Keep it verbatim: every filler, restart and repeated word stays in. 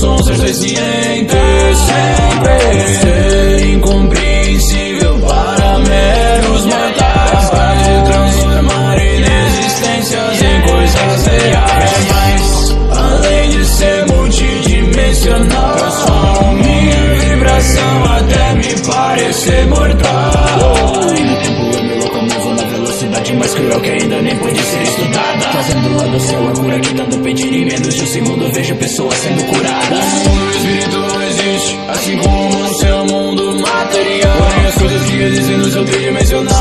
sou um ser senciente, sempre ser incompreensível para meros mortais, capaz de transformar inexistências em coisas reais. Mas, além de ser multidimensional, transformo minha vibração até me parecer mortal. No tempo eu me locomovo na velocidade mais cruel que ainda nem pode ser estudada, trazendo lá do céu a cura que dando pedir em menos de um segundo vejo pessoas sendo curadas. O mundo espiritual existe, assim como o seu mundo material, porém as coisas que existem no seu tridimensional